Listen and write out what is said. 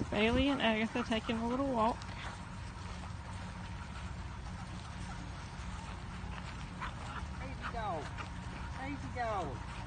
Bailey and Agatha taking a little walk. Lazy dog. Lazy dog.